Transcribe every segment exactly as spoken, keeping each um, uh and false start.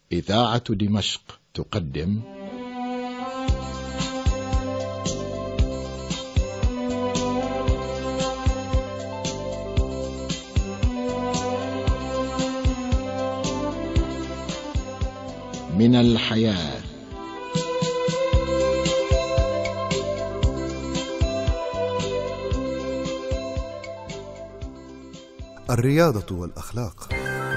إذاعة دمشق تقدم من الحياة. الرياضة والأخلاق.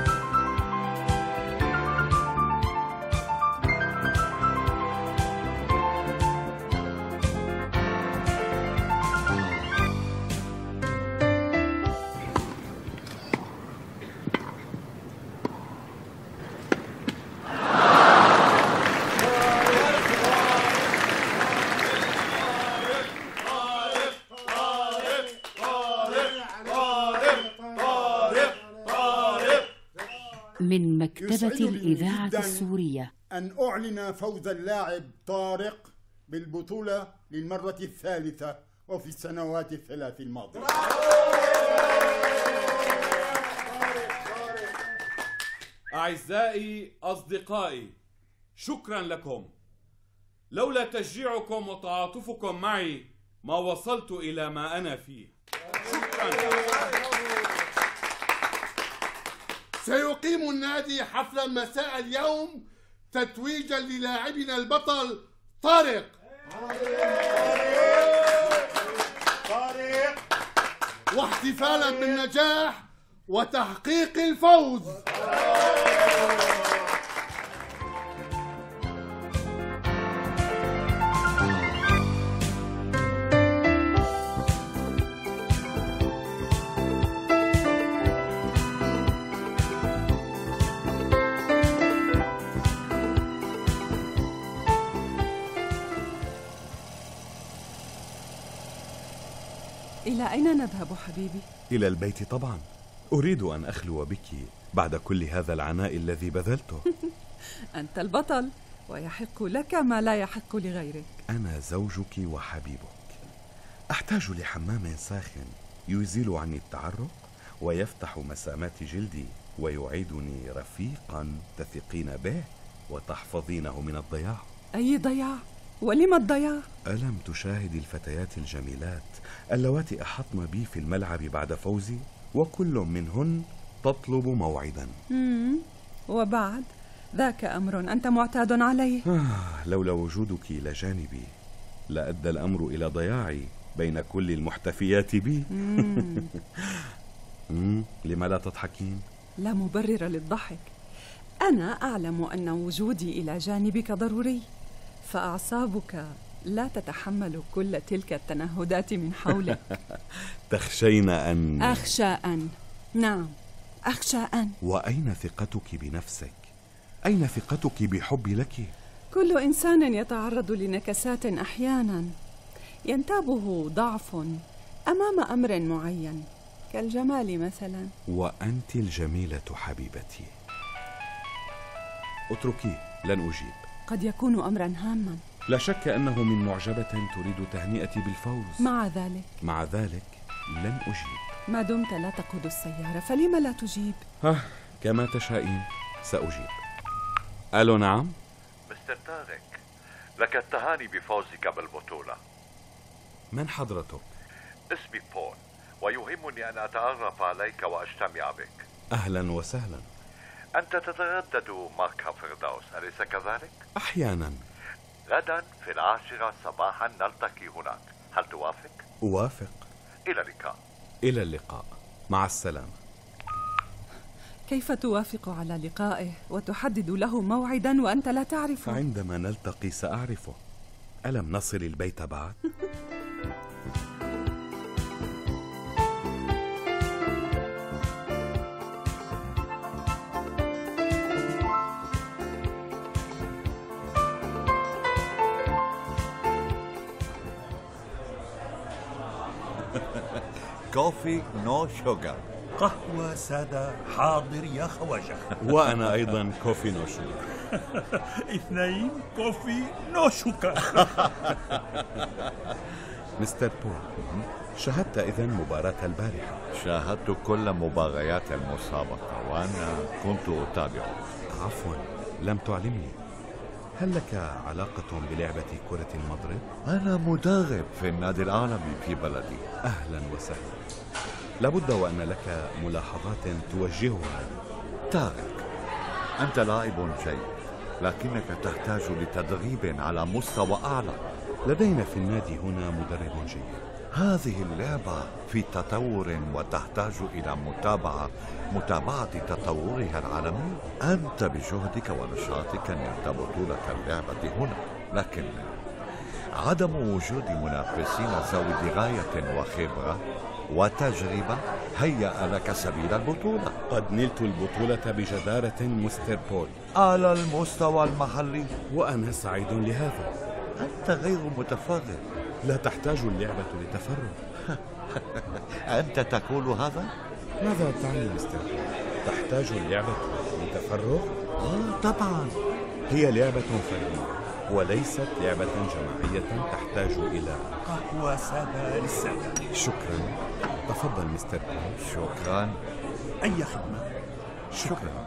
من مكتبة الإذاعة السورية أن أعلن فوز اللاعب طارق بالبطولة للمرة الثالثة وفي السنوات الثلاث الماضية. أعزائي أصدقائي، شكرا لكم. لولا تشجيعكم وتعاطفكم معي ما وصلت إلى ما أنا فيه. شكرا. سيقيم النادي حفلا مساء اليوم تتويجا للاعبنا البطل طارق طارق واحتفالا بالنجاح وتحقيق الفوز. إلى أين نذهب حبيبي؟ إلى البيت طبعا. أريد أن أخلو بك بعد كل هذا العناء الذي بذلته. أنت البطل ويحق لك ما لا يحق لغيرك. أنا زوجك وحبيبك. أحتاج لحمام ساخن يزيل عني التعرق ويفتح مسامات جلدي ويعيدني رفيقا تثقين به وتحفظينه من الضياع. أي ضياع؟ ولم الضياع؟ ألم تشاهد الفتيات الجميلات اللواتي أحطن بي في الملعب بعد فوزي وكل منهن تطلب موعدا؟ مم. وبعد ذاك أمر أنت معتاد عليه. آه لولا وجودك إلى جانبي لأدى الأمر إلى ضياعي بين كل المحتفيات بي. مم. مم. لما لا تضحكين؟ لا مبرر للضحك. أنا أعلم أن وجودي إلى جانبك ضروري، فأعصابك لا تتحمل كل تلك التنهدات من حولك. تخشين أن أخشى أن نعم أخشى أن وأين ثقتك بنفسك؟ أين ثقتك بحبي لك؟ كل إنسان يتعرض لنكسات أحيانا ينتابه ضعف أمام أمر معين كالجمال مثلا. وأنت الجميلة حبيبتي. اتركي، لن أجيب. قد يكون أمرا هاما. لا شك أنه من معجبة تريد تهنئتي بالفوز. مع ذلك مع ذلك لن أجيب. ما دمت لا تقود السيارة فلما لا تجيب؟ ها كما تشائين، سأجيب. ألو نعم؟ مستر طارق، لك التهاني بفوزك بالبطولة. من حضرتك؟ اسمي بول ويهمني أن أتعرف عليك وأجتمع بك. أهلا وسهلا. أنت تتردد مقهى فردوس، أليس كذلك؟ أحيانا. غدا في العاشرة صباحا نلتقي هناك، هل توافق؟ أوافق. إلى اللقاء. إلى اللقاء، مع السلامة. كيف توافق على لقائه وتحدد له موعدا وأنت لا تعرفه؟ عندما نلتقي سأعرفه. ألم نصل البيت بعد؟ كوفي نو شوغر. قهوة سادة حاضر يا خواجة. وأنا أيضا كوفي نو شوغر. اثنين كوفي نو شوغر. مستر بول، شاهدت إذن مباراة البارحة؟ شاهدت كل مباريات المسابقة وأنا كنت أتابع. عفوا، لم تعلمني، هل لك علاقة بلعبة كرة المضرب؟ أنا مدرب في النادي العالمي في بلدي. أهلا وسهلا. لابد وأن لك ملاحظات توجهها لي. طارق، أنت لاعب جيد، لكنك تحتاج لتدريب على مستوى أعلى. لدينا في النادي هنا مدرب جيد. هذه اللعبة في تطور وتحتاج إلى متابعة متابعة تطورها العالمي. أنت بجهدك ونشاطك نلت بطولة اللعبة هنا، لكن عدم وجود منافسين ذوي دراية وخبرة وتجربة هيأ لك سبيل البطولة. قد نلت البطولة بجدارة مستر بول على المستوى المحلي، وأنا سعيد لهذا. أنت غير متفرغ. لا تحتاج اللعبة لتفرغ. أنت تقول هذا؟ ماذا تعني مستر بول؟ تحتاج اللعبة لتفرغ؟ آه طبعا، هي لعبة فردية وليست لعبة جماعية تحتاج إلى قهوة سادة للسادة. شكرا. تفضل مستر بول. شكرا. أي خدمة؟ شكرا.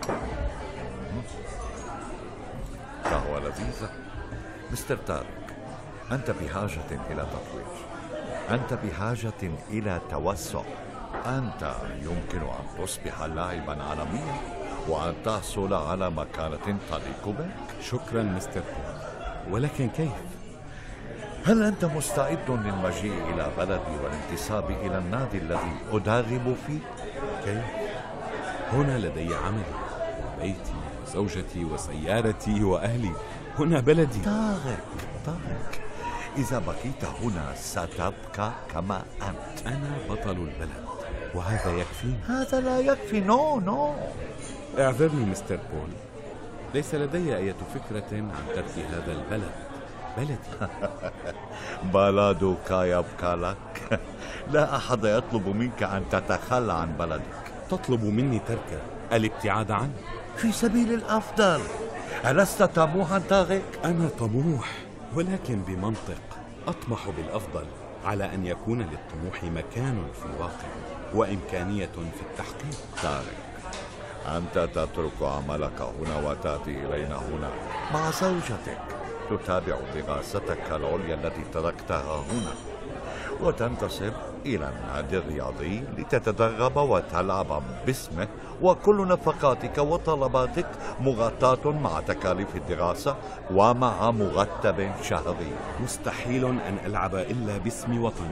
قهوة لذيذة. مستر طارق، أنت بحاجة إلى تطوير، أنت بحاجة إلى توسع. أنت يمكن أن تصبح لاعبا عالميا وأن تحصل على مكانة تليق بك. شكرا مستر بول، ولكن كيف؟ هل أنت مستعد للمجيء إلى بلدي والانتساب إلى النادي الذي أدرب فيه؟ كيف؟ هنا لدي عملي وبيتي وزوجتي وسيارتي وأهلي. هنا بلدي. طارق طارق، إذا بقيت هنا ستبقى كما أنت. أنا بطل البلد وهذا يكفيني. هذا لا يكفي. نو نو اعذرني مستر بول، ليس لدي أي فكرة عن ترك هذا البلد. بلدي. بلدك يبقى لك. لا أحد يطلب منك أن تتخلى عن بلدك. تطلب مني ترك الابتعاد عنه في سبيل الأفضل. ألست طموحا طارق؟ أنا طموح، ولكن بمنطق. أطمح بالأفضل على أن يكون للطموح مكان في الواقع وإمكانية في التحقيق. طارق، أنت تترك عملك هنا وتأتي إلينا هنا مع زوجتك، تتابع دراستك العليا التي تركتها هنا، وتنتسب إلى النادي الرياضي لتتدرب وتلعب باسمه، وكل نفقاتك وطلباتك مغطاة مع تكاليف الدراسة ومع مرتب شهري. مستحيل أن ألعب إلا باسم وطني.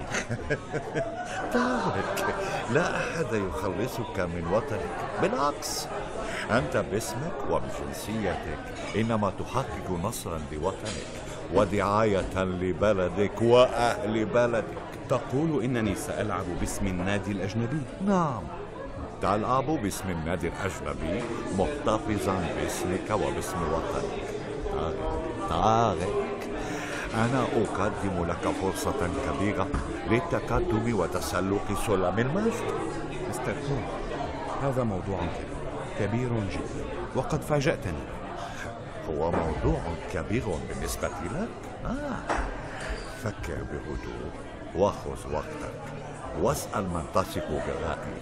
طارق، لا أحد يخلصك من وطنك، بالعكس، أنت باسمك وبجنسيتك إنما تحقق نصرا لوطنك ودعاية لبلدك وأهل بلدك. تقول إنني سألعب باسم النادي الأجنبي؟ نعم، تلعب باسم النادي الأجنبي محتفظا باسمك وباسم وطنك. طارق طارق، أنا أقدم لك فرصة كبيرة للتقدم وتسلق سلم المجد. مستر بول، هذا موضوع كبير كبير جدا وقد فاجأتني. هو موضوع كبير بالنسبة لك؟ آه. فكر بهدوء وخذ وقتك واسأل من تثق برأيه.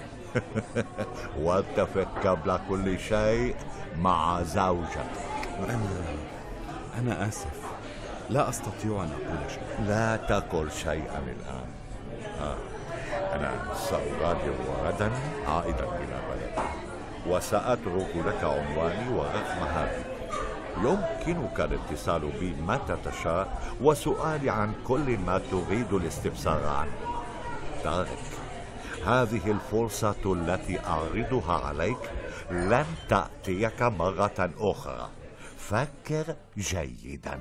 واتفق قبل كل شيء مع زوجتك. أنا أنا آسف، لا أستطيع أن أقول شيء. لا تقل شيئا الآن. آه. أنا سأغادر غدا عائدا إلى بلدي، وسأترك لك عنواني ورقم هاتفي. يمكنك الاتصال بي متى تشاء وسؤالي عن كل ما تريد الاستفسار عنه. طارق، هذه الفرصة التي أعرضها عليك لن تأتيك مرة أخرى. فكر جيدا.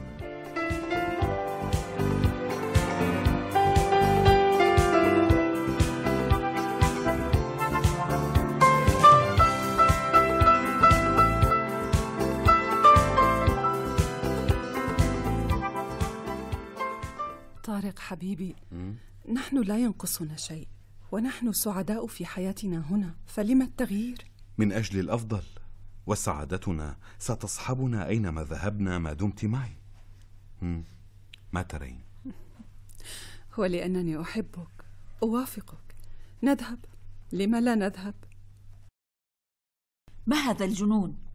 طارق حبيبي، نحن لا ينقصنا شيء ونحن سعداء في حياتنا هنا، فلما التغيير؟ من أجل الأفضل، وسعادتنا ستصحبنا أينما ذهبنا ما دمت معي. ما ترين؟ ولأنني أحبك أوافقك. نذهب، لما لا نذهب؟ ما هذا الجنون؟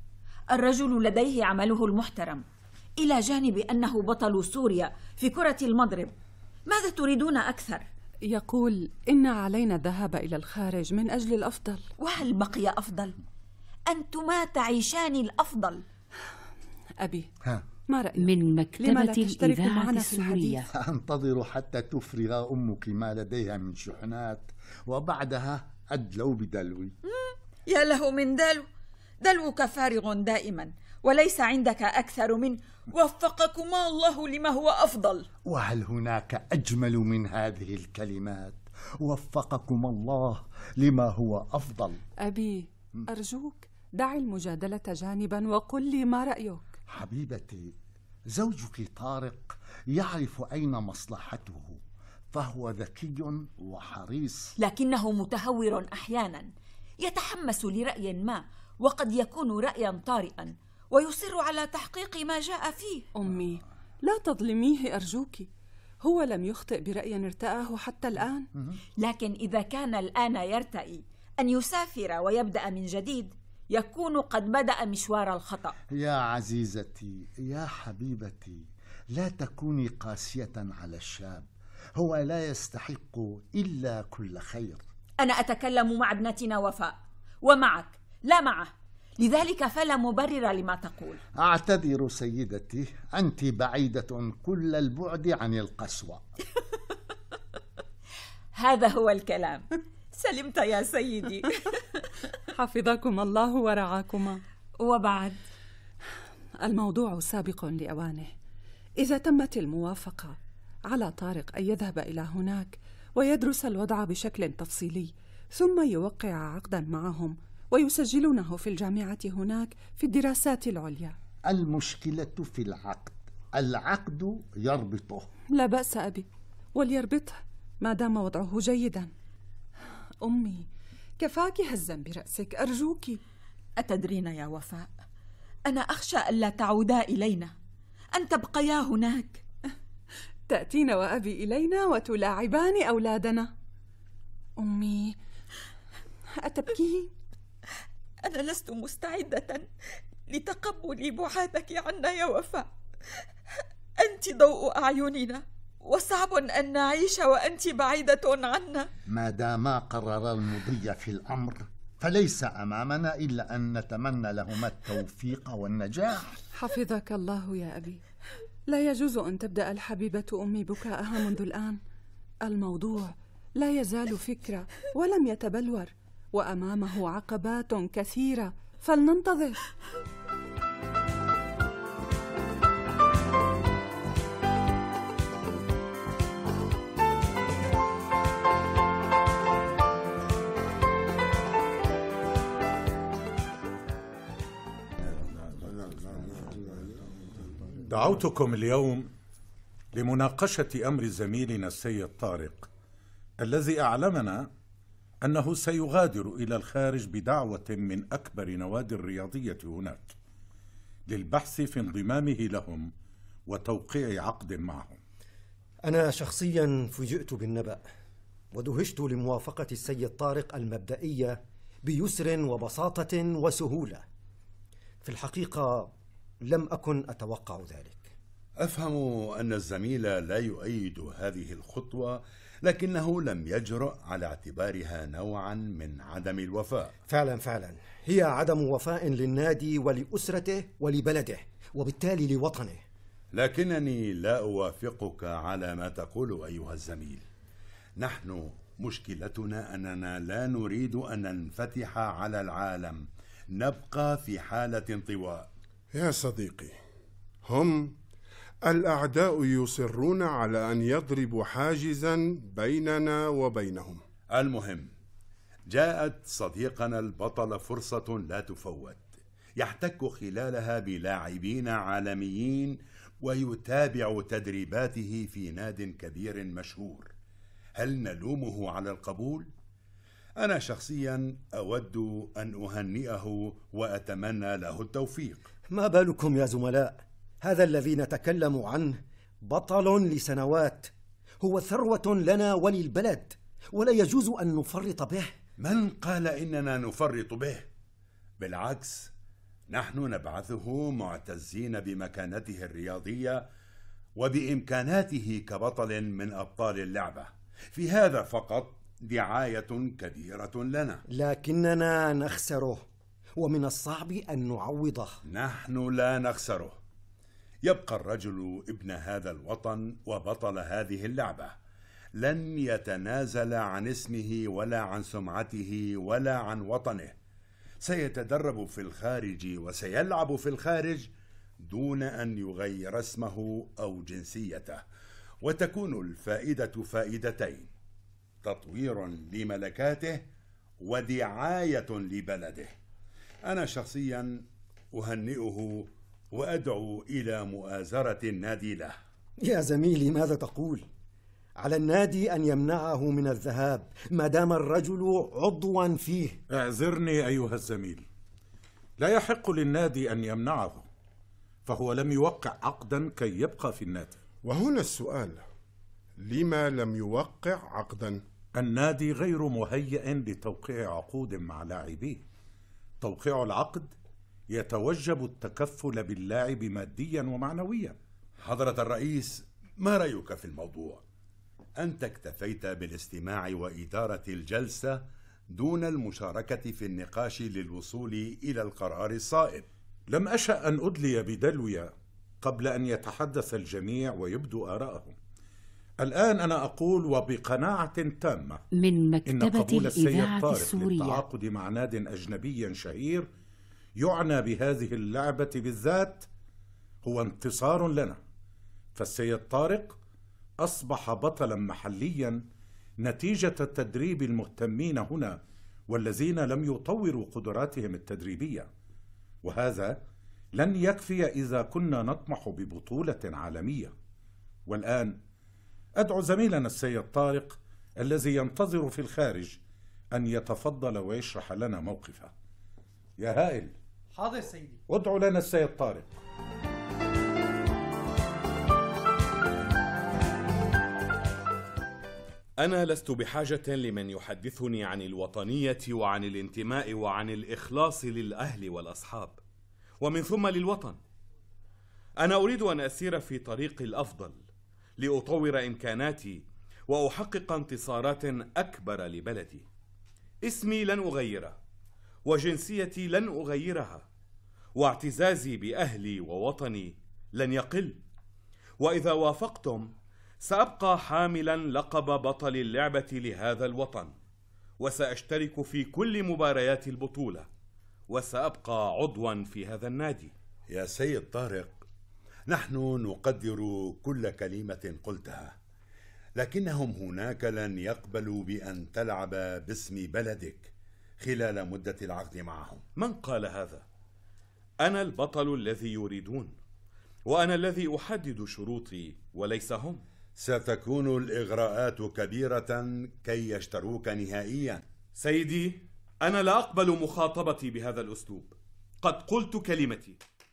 الرجل لديه عمله المحترم إلى جانب أنه بطل سوريا في كرة المضرب. ماذا تريدون أكثر؟ يقول إن علينا الذهاب إلى الخارج من أجل الأفضل. وهل بقي أفضل؟ أنتما تعيشان الأفضل. أبي ها. ما رأيك؟ من مكتبة الإذاعة السورية. أنتظر حتى تفرغ أمك ما لديها من شحنات وبعدها أدلو بدلوي. يا له من دلو، دلوك فارغ دائما وليس عندك أكثر من وفقكما الله لما هو أفضل. وهل هناك أجمل من هذه الكلمات؟ وفقكم الله لما هو أفضل. أبي أرجوك دع المجادلة جانبا وقل لي ما رأيك. حبيبتي، زوجك طارق يعرف أين مصلحته، فهو ذكي وحريص، لكنه متهور أحيانا، يتحمس لرأي ما وقد يكون رأيا طارئا ويصر على تحقيق ما جاء فيه. أمي لا تظلميه أرجوك، هو لم يخطئ برأي ارتآه حتى الآن. لكن إذا كان الآن يرتئي أن يسافر ويبدأ من جديد يكون قد بدأ مشوار الخطأ. يا عزيزتي، يا حبيبتي، لا تكوني قاسية على الشاب، هو لا يستحق إلا كل خير. أنا أتكلم مع ابنتنا وفاء ومعك لا معه، لذلك فلا مبرر لما تقول. أعتذر سيدتي، أنت بعيدة كل البعد عن القسوة. هذا هو الكلام. سلمت يا سيدي. حفظكم الله ورعاكما. وبعد الموضوع سابق لأوانه. إذا تمت الموافقة على طارق أن يذهب إلى هناك ويدرس الوضع بشكل تفصيلي ثم يوقع عقدا معهم ويسجلونه في الجامعة هناك في الدراسات العليا. المشكلة في العقد، العقد يربطه. لا بأس أبي، وليربطه ما دام وضعه جيدا. أمي كفاك هزا برأسك أرجوك. أتدرين يا وفاء، أنا أخشى ألا تعودا إلينا، أن تبقيا هناك. تأتين وأبي إلينا وتلاعبان أولادنا. أمي أتبكين؟ أنا لست مستعدة لتقبل بعادك عنا يا وفاء. أنت ضوء أعيننا، وصعب أن نعيش وأنت بعيدة عنا. ما دام قرر المضي في الأمر فليس أمامنا إلا أن نتمنى لهما التوفيق والنجاح. حفظك الله يا أبي. لا يجوز أن تبدأ الحبيبة أمي بكاءها منذ الآن. الموضوع لا يزال فكرة ولم يتبلور، وأمامه عقبات كثيرة، فلننتظر. دعوتكم اليوم لمناقشة أمر زميلنا السيد طارق الذي أعلمنا أنه سيغادر إلى الخارج بدعوة من أكبر نوادي الرياضية هناك للبحث في انضمامه لهم وتوقيع عقد معهم. أنا شخصيا فوجئت بالنبأ ودهشت لموافقة السيد طارق المبدئية بيسر وبساطة وسهولة. في الحقيقة لم أكن أتوقع ذلك. أفهم أن الزميل لا يؤيد هذه الخطوة، لكنه لم يجرؤ على اعتبارها نوعا من عدم الوفاء. فعلا فعلا هي عدم وفاء للنادي ولأسرته ولبلده وبالتالي لوطنه. لكنني لا أوافقك على ما تقول أيها الزميل. نحن مشكلتنا أننا لا نريد أن ننفتح على العالم، نبقى في حالة انطواء. يا صديقي، هم الأعداء يصرون على أن يضربوا حاجزا بيننا وبينهم. المهم، جاءت صديقنا البطل فرصة لا تفوت، يحتك خلالها بلاعبين عالميين ويتابع تدريباته في ناد كبير مشهور. هل نلومه على القبول؟ أنا شخصيا أود أن أهنئه وأتمنى له التوفيق. ما بالكم يا زملاء؟ هذا الذي نتكلم عنه بطل لسنوات، هو ثروة لنا وللبلد، ولا يجوز أن نفرط به. من قال إننا نفرط به؟ بالعكس، نحن نبعثه معتزين بمكانته الرياضية وبإمكاناته كبطل من أبطال اللعبة. في هذا فقط دعاية كبيرة لنا. لكننا نخسره، ومن الصعب أن نعوضه. نحن لا نخسره. يبقى الرجل ابن هذا الوطن وبطل هذه اللعبة، لن يتنازل عن اسمه ولا عن سمعته ولا عن وطنه. سيتدرب في الخارج وسيلعب في الخارج دون أن يغير اسمه أو جنسيته، وتكون الفائدة فائدتين: تطوير لملكاته ودعاية لبلده. أنا شخصيا أهنئه وأدعو إلى مؤازرة النادي له. يا زميلي، ماذا تقول؟ على النادي أن يمنعه من الذهاب ما دام الرجل عضوا فيه. اعذرني أيها الزميل، لا يحق للنادي أن يمنعه، فهو لم يوقع عقدا كي يبقى في النادي. وهنا السؤال: لما لم يوقع عقدا؟ النادي غير مهيئ لتوقيع عقود مع لاعبيه. توقيع العقد يتوجب التكفل باللاعب ماديا ومعنويا. حضرة الرئيس، ما رأيك في الموضوع؟ أنت اكتفيت بالاستماع وإدارة الجلسة دون المشاركة في النقاش للوصول إلى القرار الصائب. لم أشأ أن أدلي بدلوي قبل أن يتحدث الجميع ويبدو آراءهم. الآن أنا أقول وبقناعة تامة من مكتبة إن قبول السيد الإذاعة طارق السورية للتعاقد مع ناد أجنبي شهير يعنى بهذه اللعبة بالذات هو انتصار لنا، فالسيد طارق أصبح بطلا محليا نتيجة تدريب المهتمين هنا والذين لم يطوروا قدراتهم التدريبية، وهذا لن يكفي إذا كنا نطمح ببطولة عالمية. والآن أدعو زميلنا السيد طارق الذي ينتظر في الخارج أن يتفضل ويشرح لنا موقفه. يا هائل. حاضر سيدي. ادعو لنا السيد طارق. أنا لست بحاجة لمن يحدثني عن الوطنية وعن الانتماء وعن الإخلاص للأهل والأصحاب ومن ثم للوطن. أنا أريد أن أسير في طريق الأفضل لأطور إمكاناتي وأحقق انتصارات أكبر لبلدي. اسمي لن أغيره، وجنسيتي لن أغيرها، واعتزازي بأهلي ووطني لن يقل. وإذا وافقتم سأبقى حاملا لقب بطل اللعبة لهذا الوطن، وسأشترك في كل مباريات البطولة، وسأبقى عضوا في هذا النادي. يا سيد طارق، نحن نقدر كل كلمة قلتها، لكنهم هناك لن يقبلوا بأن تلعب باسم بلدك خلال مدة العقد معهم. من قال هذا؟ أنا البطل الذي يريدون، وأنا الذي أحدد شروطي وليس هم. ستكون الإغراءات كبيرة كي يشتروك نهائيا. سيدي، أنا لا أقبل مخاطبتي بهذا الأسلوب. قد قلت كلمتي.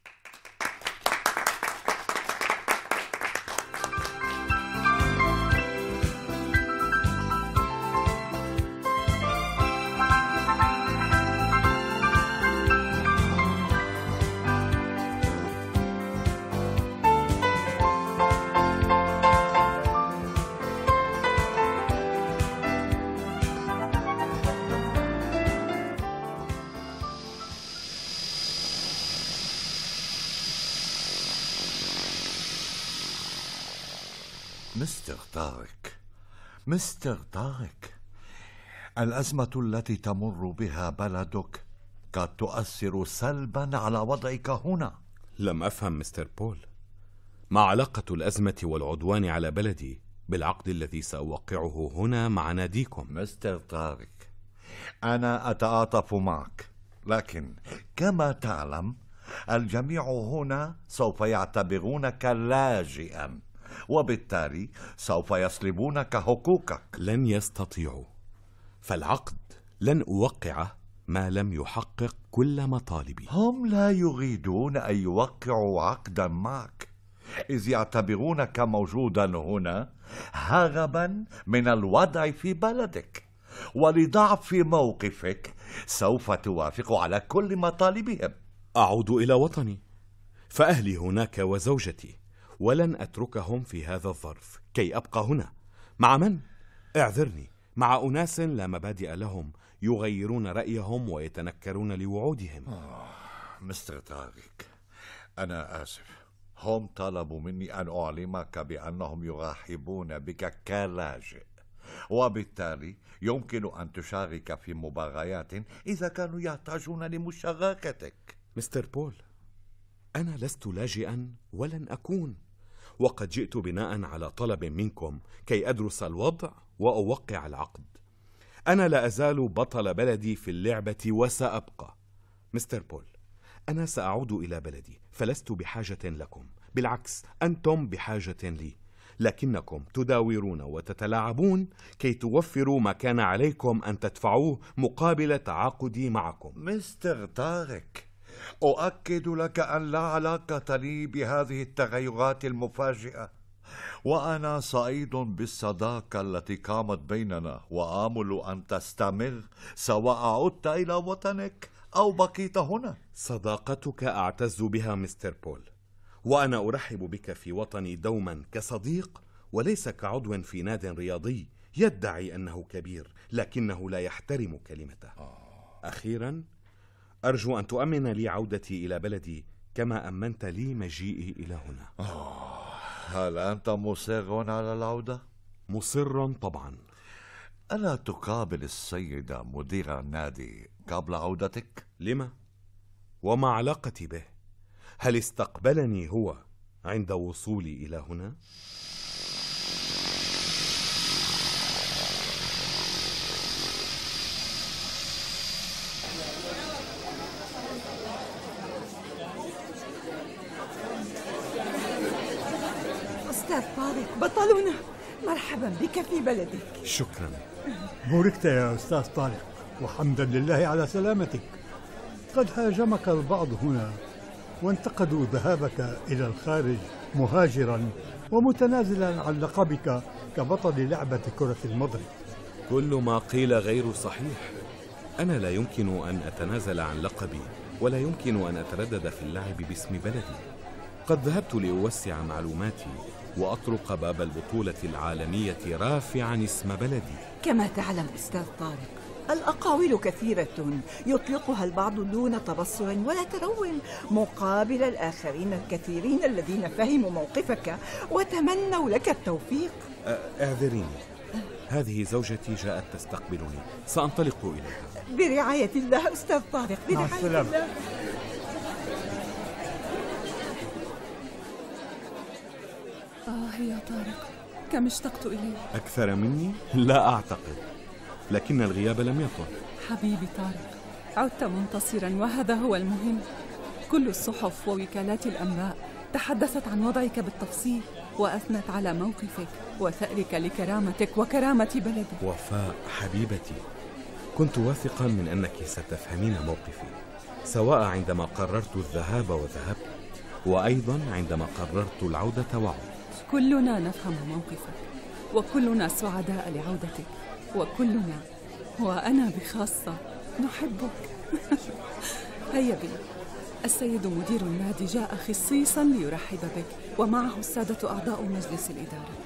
مستر طارق، مستر طارق، الأزمة التي تمر بها بلدك قد تؤثر سلبا على وضعك هنا. لم أفهم مستر بول، ما علاقة الأزمة والعدوان على بلدي بالعقد الذي سأوقعه هنا مع ناديكم؟ مستر طارق، أنا أتعاطف معك، لكن كما تعلم الجميع هنا سوف يعتبرونك لاجئا، وبالتالي سوف يسلبونك حقوقك. لن يستطيعوا، فالعقد لن أوقعه ما لم يحقق كل مطالبي. هم لا يريدون أن يوقعوا عقدا معك، إذ يعتبرونك موجودا هنا هربا من الوضع في بلدك، ولضعف موقفك سوف توافق على كل مطالبهم. أعود إلى وطني، فأهلي هناك وزوجتي، ولن أتركهم في هذا الظرف كي أبقى هنا. مع من؟ اعذرني، مع أناس لا مبادئ لهم، يغيرون رأيهم ويتنكرون لوعودهم. آه، مستر طارق، أنا آسف. هم طلبوا مني أن أعلمك بأنهم يرحبون بك كلاجئ، وبالتالي يمكن أن تشارك في مباريات إذا كانوا يحتاجون لمشاركتك. مستر بول، أنا لست لاجئا ولن أكون، وقد جئت بناء على طلب منكم كي أدرس الوضع وأوقع العقد. أنا لا أزال بطل بلدي في اللعبة وسأبقى. مستر بول، أنا سأعود إلى بلدي، فلست بحاجة لكم، بالعكس أنتم بحاجة لي، لكنكم تداورون وتتلاعبون كي توفروا ما كان عليكم أن تدفعوه مقابل تعاقدي معكم. مستر طارق، أؤكد لك أن لا علاقة لي بهذه التغيرات المفاجئة، وأنا سعيد بالصداقة التي قامت بيننا، وآمل أن تستمر سواء عدت إلى وطنك أو بقيت هنا. صداقتك أعتز بها مستر بول، وأنا أرحب بك في وطني دوما كصديق وليس كعضو في ناد رياضي يدعي أنه كبير لكنه لا يحترم كلمته. أخيرا، أرجو أن تؤمن لي عودتي إلى بلدي كما أمنت لي مجيئي إلى هنا. هل أنت مصر على العودة؟ مصر طبعا. ألا تقابل السيد مدير النادي قبل عودتك؟ لما؟ وما علاقتي به؟ هل استقبلني هو عند وصولي إلى هنا؟ أستاذ طارق بطلنا، مرحبا بك في بلدك. شكرا. بوركت يا أستاذ طارق، وحمدا لله على سلامتك. قد هاجمك البعض هنا وانتقدوا ذهابك إلى الخارج مهاجرا ومتنازلا عن لقبك كبطل لعبة كرة المضرب. كل ما قيل غير صحيح. أنا لا يمكن أن أتنازل عن لقبي، ولا يمكن أن أتردد في اللعب باسم بلدي. قد ذهبت لأوسع معلوماتي وأطرق باب البطولة العالمية رافعا اسم بلدي. كما تعلم أستاذ طارق، الأقاويل كثيرة يطلقها البعض دون تبصر ولا ترون مقابل الآخرين الكثيرين الذين فهموا موقفك وتمنوا لك التوفيق. اعذريني، هذه زوجتي جاءت تستقبلني، سأنطلق إليها. برعاية الله أستاذ طارق، برعاية الله. آه يا طارق، كم اشتقت إليه. أكثر مني؟ لا أعتقد، لكن الغياب لم يطل. حبيبي طارق، عدت منتصرا وهذا هو المهم. كل الصحف ووكالات الأنباء تحدثت عن وضعك بالتفصيل وأثنت على موقفك وثأرك لكرامتك وكرامة بلدك. وفاء حبيبتي، كنت واثقا من أنك ستفهمين موقفي، سواء عندما قررت الذهاب وذهبت، وأيضا عندما قررت العودة وعدت. كلنا نفهم موقفك، وكلنا سعداء لعودتك، وكلنا وأنا بخاصة نحبك. هيا بنا، السيد مدير النادي جاء خصيصا ليرحب بك، ومعه السادة أعضاء مجلس الإدارة.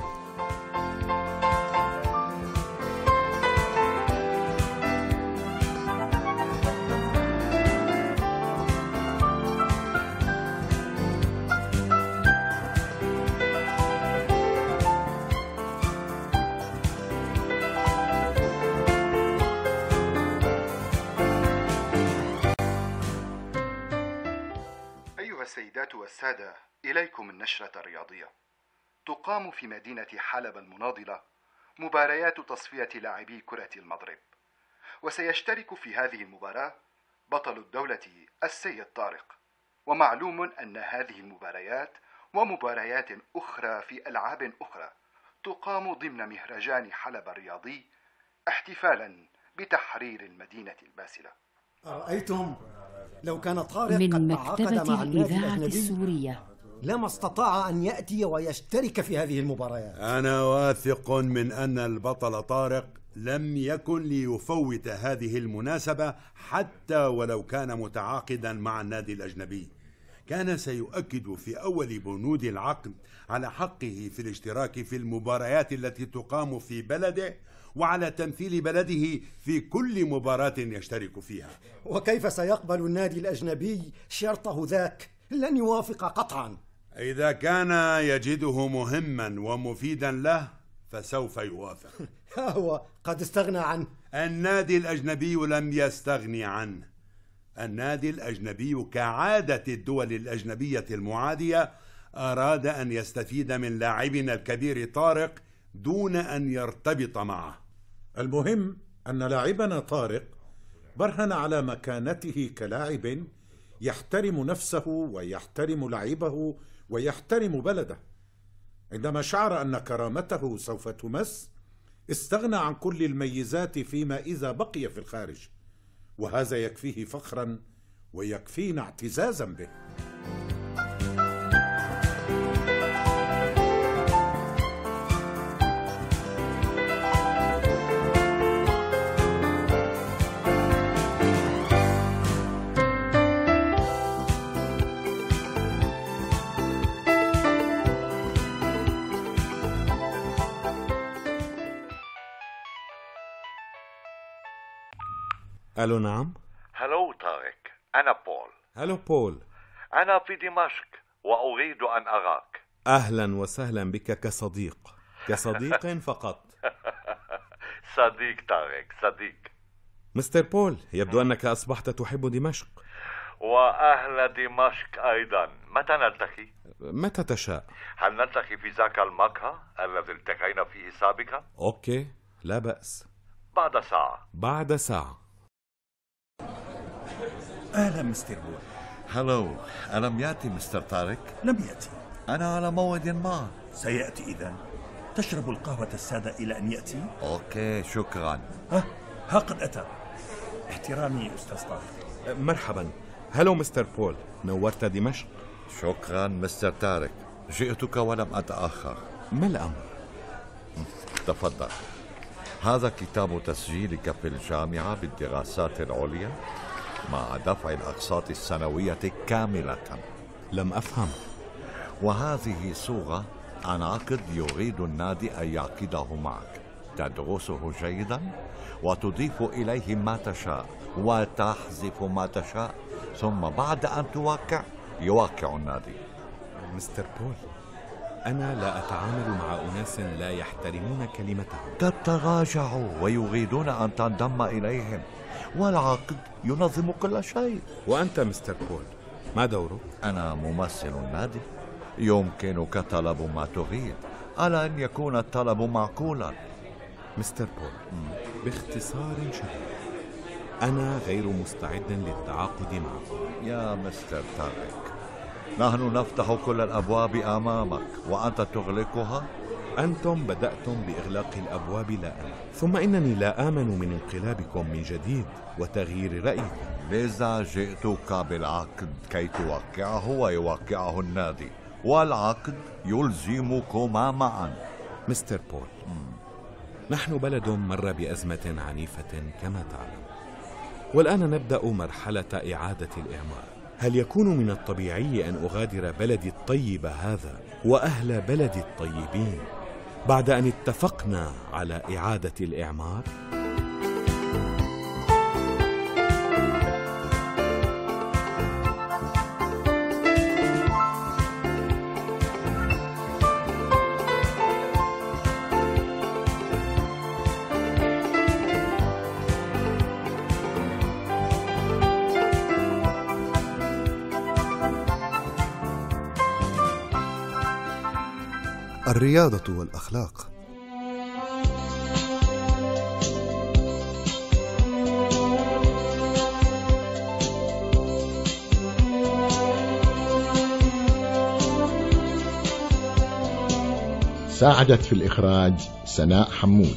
السيدات والسادة، إليكم النشرة الرياضية. تقام في مدينة حلب المناضلة مباريات تصفية لاعبي كرة المضرب، وسيشترك في هذه المباراة بطل الدولة السيد طارق. ومعلوم أن هذه المباريات ومباريات أخرى في ألعاب أخرى تقام ضمن مهرجان حلب الرياضي احتفالا بتحرير المدينة الباسلة. أرأيتم؟ لو كان طارق من قد مكتبة تعاقد مع النادي الإذاعة الأجنبي السورية لما استطاع أن يأتي ويشترك في هذه المباريات. أنا واثق من أن البطل طارق لم يكن ليفوت هذه المناسبة حتى ولو كان متعاقدا مع النادي الأجنبي. كان سيؤكد في أول بنود العقد على حقه في الاشتراك في المباريات التي تقام في بلده وعلى تمثيل بلده في كل مباراة يشترك فيها. وكيف سيقبل النادي الأجنبي شرطه ذاك؟ لن يوافق قطعا. إذا كان يجده مهما ومفيدا له فسوف يوافق. هو قد استغنى عنه. النادي الأجنبي لم يستغني عنه. النادي الأجنبي كعادة الدول الأجنبية المعادية أراد أن يستفيد من لاعبنا الكبير طارق دون أن يرتبط معه. المهم أن لاعبنا طارق برهن على مكانته كلاعب يحترم نفسه ويحترم لعبه ويحترم بلده. عندما شعر أن كرامته سوف تمس استغنى عن كل الميزات فيما إذا بقي في الخارج، وهذا يكفيه فخرا ويكفينا اعتزازا به. ألو نعم. هلو طارق، أنا بول. هلو بول. أنا في دمشق وأريد أن أراك. أهلا وسهلا بك كصديق، كصديق فقط. صديق طارق، صديق. مستر بول، يبدو أنك أصبحت تحب دمشق. وأهل دمشق أيضا. متى نلتقي؟ متى تشاء. هل نلتقي في ذاك المقهى الذي التقينا فيه سابقا؟ أوكي، لا بأس. بعد ساعة. بعد ساعة. أهلا مستر بول. هلو، ألم يأتي مستر طارق؟ لم يأتي. أنا على موعد ما. سيأتي إذن. تشرب القهوة السادة إلى أن يأتي؟ أوكي، شكرا. ها ها قد أتى. احترامي أستاذ طارق. مرحبا. هلو مستر بول، نورت دمشق. شكرا مستر طارق، جئتك ولم أتأخر. ما الأمر؟ تفضل، هذا كتاب تسجيلك في الجامعة بالدراسات العليا مع دفع الأقساط السنوية كاملة. لم أفهم. وهذه صورة عن عقد يريد النادي أن يعقده معك، تدرسه جيدا وتضيف إليه ما تشاء وتحذف ما تشاء، ثم بعد أن توقع يوقع النادي. مستر بول، أنا لا أتعامل مع أناس لا يحترمون كلمتهم. تتراجعوا ويريدون أن تنضم إليهم، والعقد ينظم كل شيء. وأنت مستر بول ما دورك؟ أنا ممثل النادي. يمكنك طلب ما تريد على أن يكون الطلب معقولا. مستر بول، باختصار شديد، أنا غير مستعد للتعاقد معكم. يا مستر طارق، نحن نفتح كل الأبواب أمامك وأنت تغلقها. أنتم بدأتم بإغلاق الأبواب لا أنا، ثم إنني لا آمن من انقلابكم من جديد وتغيير رأيكم. لذا جئتك بالعقد كي توقعه ويوقعه النادي، والعقد يلزمكما معا. مستر بول، نحن بلد مر بأزمة عنيفة كما تعلم، والآن نبدأ مرحلة إعادة الإعمار. هل يكون من الطبيعي أن أغادر بلدي الطيب هذا وأهل بلدي الطيبين بعد أن اتفقنا على إعادة الإعمار؟ الرياضة والأخلاق. ساعدت في الإخراج سناء حمود.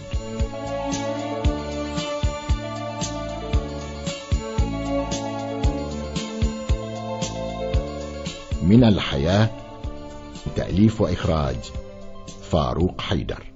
من الحياة، تأليف وإخراج فاروق حيدر.